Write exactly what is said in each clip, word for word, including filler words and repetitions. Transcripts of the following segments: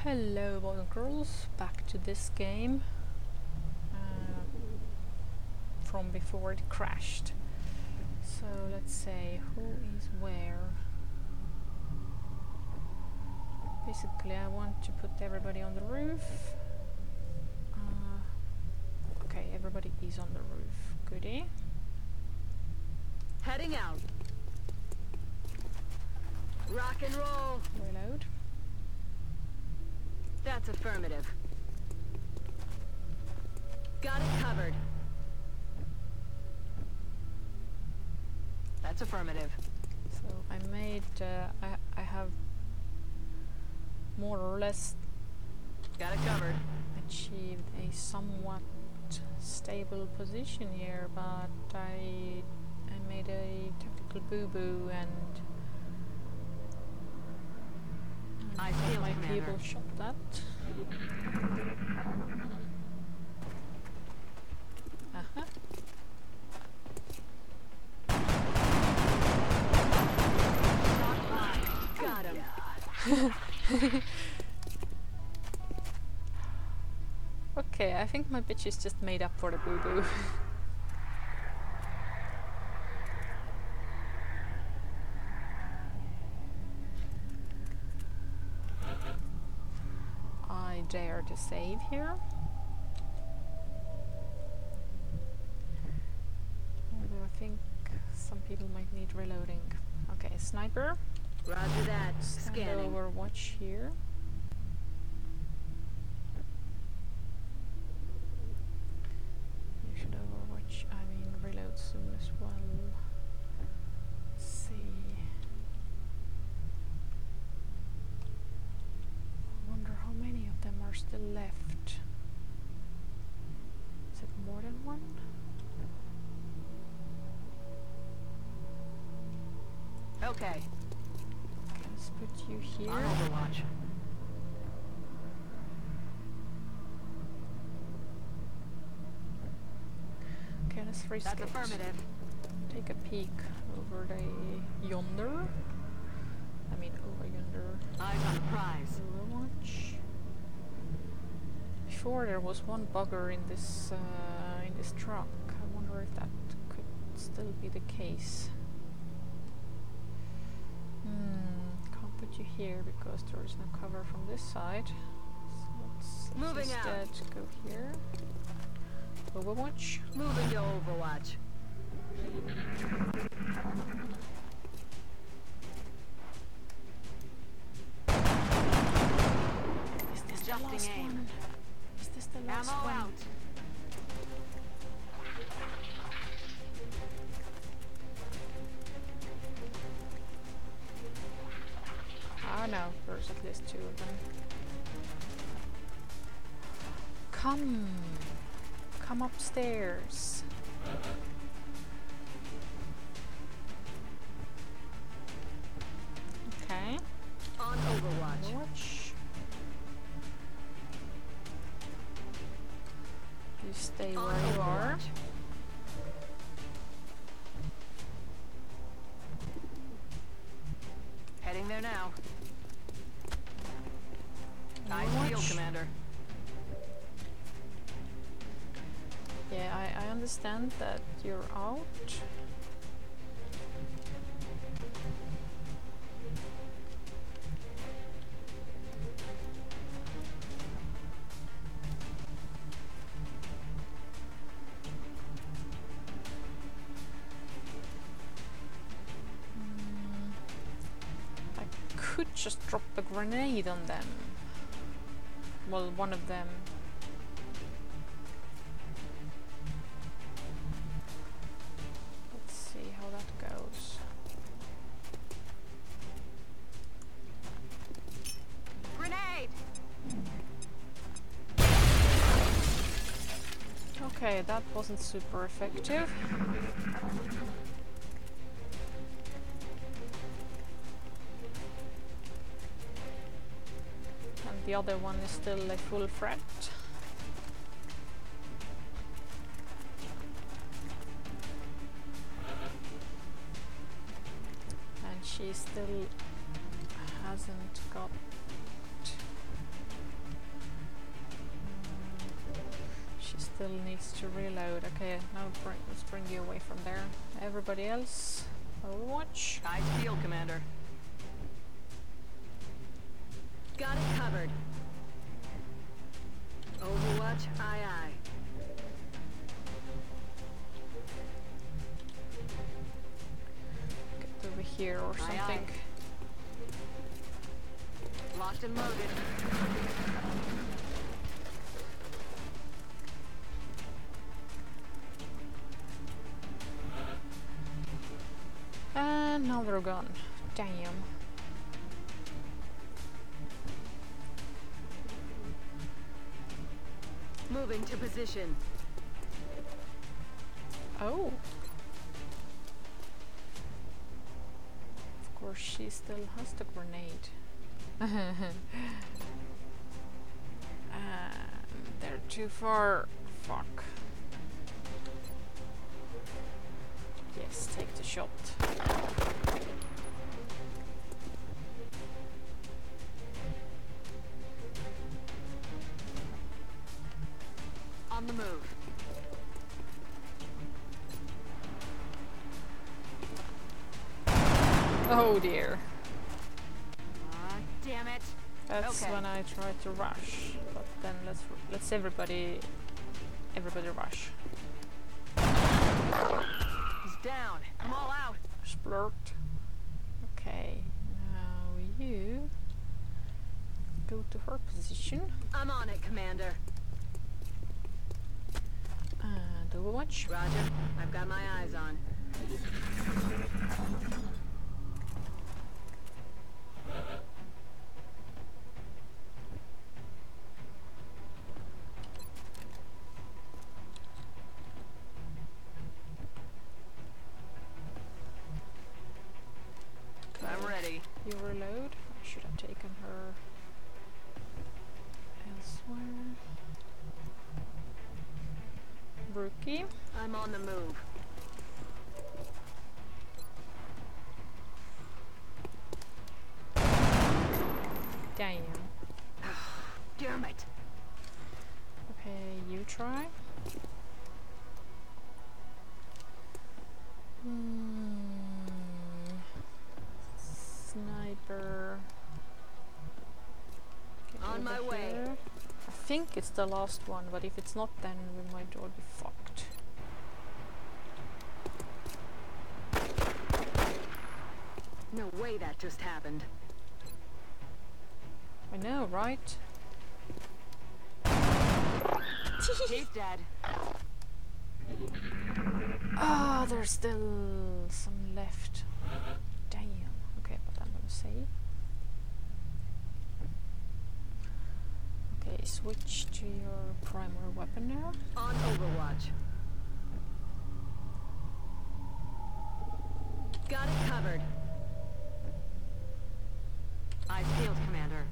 Hello boys and girls, back to this game uh, from before it crashed. So let's say who is where. Basically I want to put everybody on the roof. Uh, okay, everybody is on the roof. Goodie. Heading out. Rock and roll. Reload. That's affirmative. Got it covered. That's affirmative. So I made, uh, I, I have more or less Got it covered. achieved a somewhat stable position here, but I I made a tactical boo-boo and, and I feel my Commander. people shot that. Uh-huh. Got him. Okay, I think my bitch is just made up for the boo-boo. I dare to save here. Although I think some people might need reloading. Okay, sniper. Roger that. Stand Scanning. overwatch here. You should overwatch, I mean reload soon as well. Let's see. I wonder how many of them are still left. Is it more than one? Okay. Okay, let's put you here. On Overwatch. Okay, let's risk That's it. affirmative. Take a peek over the yonder. I mean over yonder. Eyes on the prize. Overwatch. Before there was one bugger in this uh, in this truck. I wonder if that could still be the case. Hmm, can't put you here because there is no cover from this side. So let's, let's Moving out. instead go here. Overwatch. Moving to Overwatch. Is this the Adjusting last aim. one? Is this the last Ammo one? out. Ah no, there's at least two of them. Come! Come upstairs. Okay. On Overwatch. Watch. You stay On where you are. Overwatch. Heading there now. Nice field, Overwatch. Commander. Yeah, I, I understand that you're out. Mm, I could just drop a grenade on them. Well, one of them. Let's see how that goes. Grenade! Okay, that wasn't super effective. And the other one is still a full threat. And she still hasn't got still needs to reload. Okay, now bring, let's bring you away from there. Everybody else, Overwatch. Eyes peeled, Commander. Got it covered. Overwatch, aye aye. Get over here or Aye, something. Locked and loaded. Another gun. Damn. Moving to position. Oh. Of course, she still has the grenade. um, they're too far. Fuck. Yes, take the shot. On the move. Oh dear. Ah, damn it. That's Okay. when I try to rush. But then let's let's everybody everybody rush. He's down. I'm all out. Splurt. Okay. Now you go to her position. I'm on it, Commander. And Overwatch. Roger. I've got my eyes on. I'm ready. You reload. I should have taken her elsewhere. Brookie. I'm on the move. Damn. Damn it. Okay, you try. Hmm. Sniper. Get On my over way. here. I think it's the last one, but if it's not, then we might all be fucked. No way that just happened. I know, right? He's dead. Ah, there's still some left. Damn. Okay, but I'm gonna save. Okay, switch to your primary weapon now. On Overwatch. Got it covered. Eyes peeled, Commander.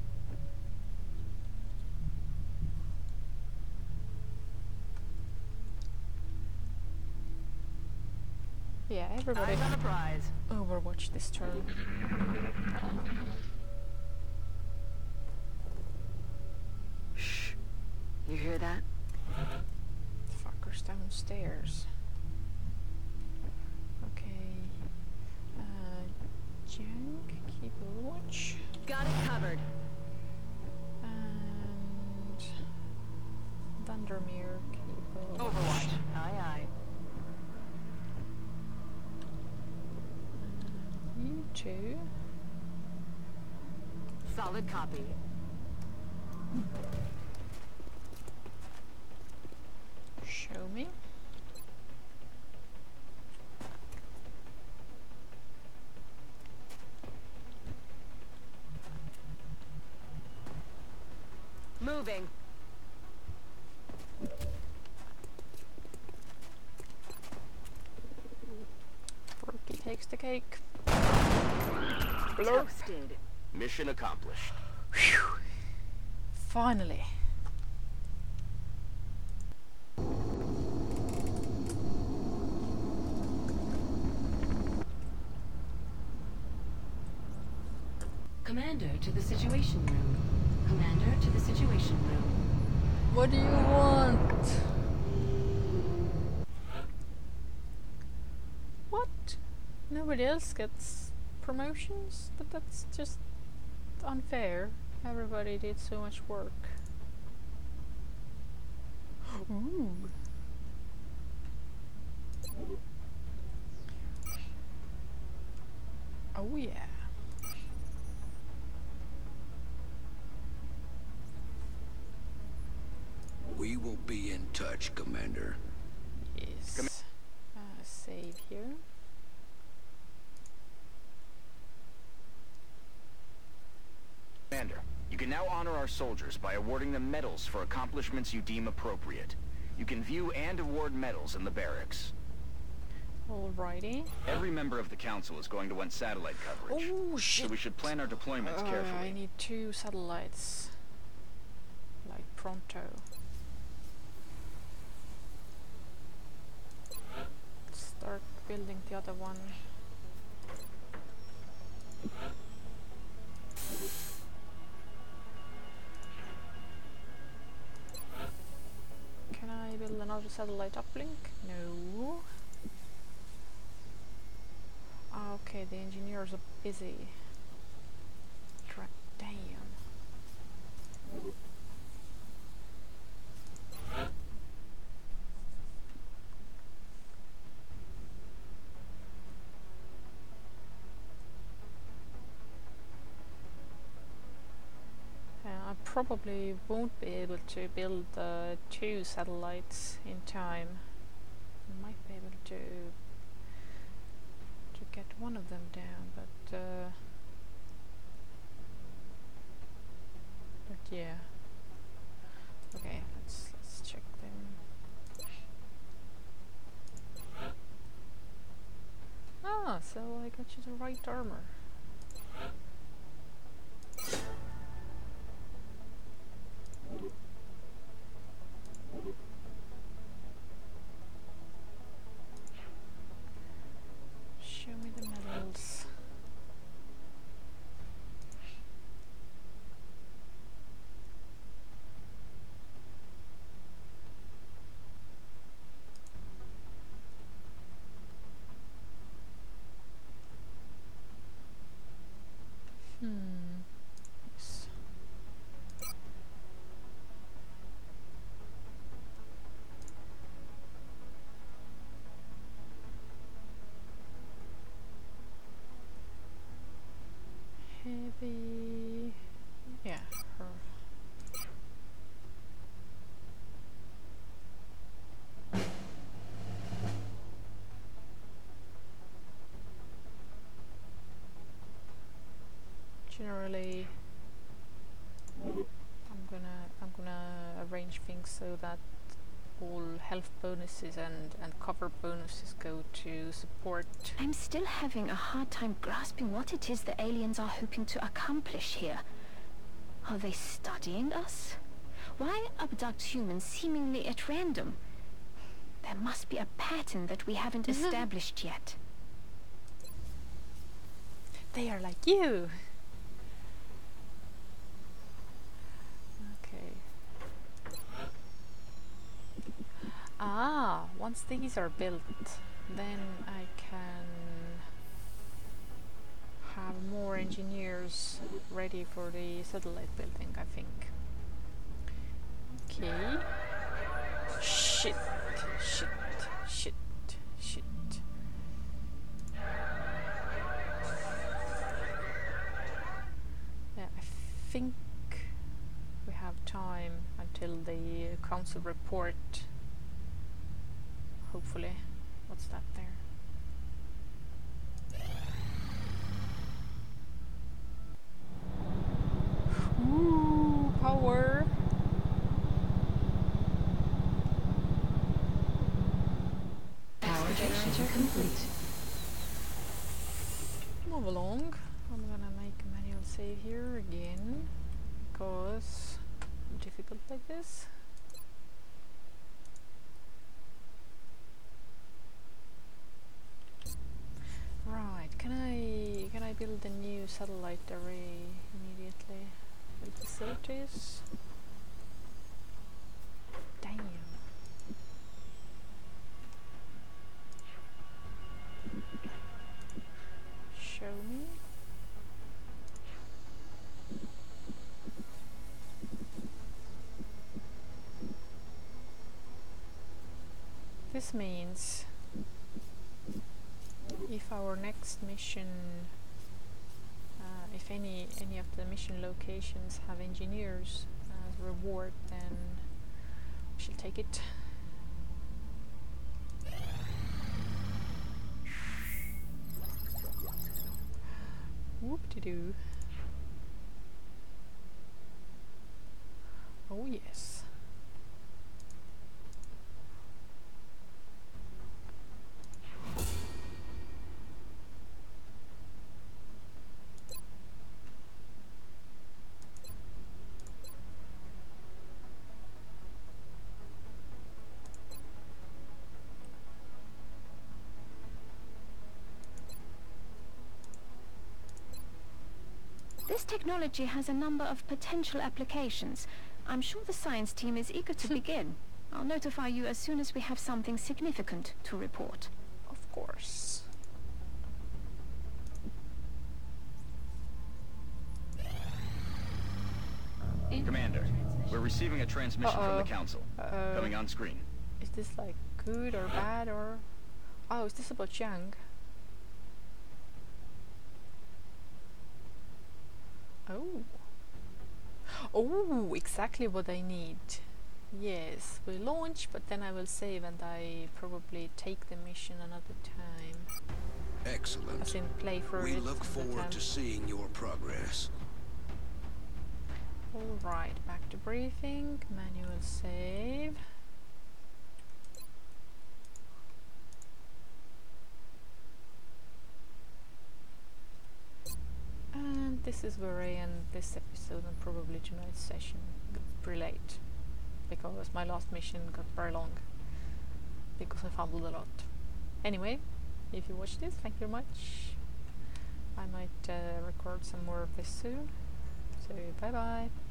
Yeah, everybody Eyes on the prize. Overwatch this turn. Shh. You hear that? Fuckers downstairs. Okay. Uh, Junk, keep Overwatch. Got it covered. And Vandermeer, keep Overwatch. Overwatch. Aye, aye. You two. Solid copy. Show me. Moving. Brookie takes the cake. Toasted. Mission accomplished. Phew. Finally. Commander to the Situation Room. Commander to the Situation Room. What do you want? everybody else gets promotions, but that's just unfair. Everybody did so much work. Ooh. Oh yeah. We will be in touch, Commander. Yes. Uh, save here. Commander, you can now honor our soldiers by awarding them medals for accomplishments you deem appropriate. You can view and award medals in the barracks. Alrighty. Every member of the council is going to want satellite coverage. Oh shit! So we should plan our deployments Uh, carefully. I need two satellites. Like pronto. Start building the other one. Can I build another satellite uplink? No. Ah, okay, the engineers are busy. Tra damn. Uh, I probably won't be able to build uh, two satellites in time. I might be able to to get one of them down, but uh, but yeah. Okay, let's let's check them. Ah, so I got you the right armor. Show me the medals. Hmm. Yes. Heavy. Yeah. Her. Generally, I'm gonna I'm gonna arrange things so that all health bonuses and and cover bonuses go to support. I'm still having a hard time grasping what it is the aliens are hoping to accomplish here. Are they studying us? Why abduct humans seemingly at random? There must be a pattern that we haven't established yet. They are like you. Okay. Ah, once these are built, then I can have more engineers ready for the satellite building, I think. Okay. Shit, shit, shit, shit. Yeah, I think we have time until the council report. Hopefully. What's that there? Ooh, power. Power generator complete. Move along. I'm gonna make a manual save here again, because I'm difficult like this. Right, can I can I build a new satellite array immediately? Build facilities. Damn. this means if our next mission, uh, if any any of the mission locations have engineers as reward, then we shall take it. Whoop-de-doo. Oh yes. This technology has a number of potential applications. I'm sure the science team is eager to begin. I'll notify you as soon as we have something significant to report. Of course. Commander, we're receiving a transmission Uh-oh. from the Council. Uh-oh. Coming on screen. Is this like good or bad or... Oh, is this about Yang? Oh. Oh, exactly what I need. Yes, we launch, but then I will save and I probably take the mission another time. Excellent. As in play for We it look another forward time. to seeing your progress. Alright, back to briefing. Manual save. And this is where I end this episode and probably tonight's session. Got pretty late because my last mission got very long because I fumbled a lot. Anyway, if you watched this, thank you very much. I might uh, record some more of this soon. So bye bye.